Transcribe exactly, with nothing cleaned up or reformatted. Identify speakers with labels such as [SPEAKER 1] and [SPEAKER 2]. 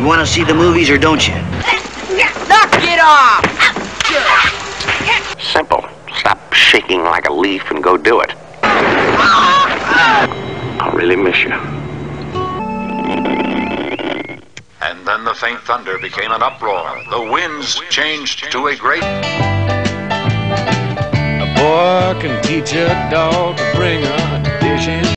[SPEAKER 1] You want to see the movies or don't you?
[SPEAKER 2] Knock it off!
[SPEAKER 3] Simple. Stop shaking like a leaf and go do it. I'll really miss you.
[SPEAKER 4] And then the faint thunder became an uproar. The winds changed to a great...
[SPEAKER 5] A boy can teach a dog to bring a dish in.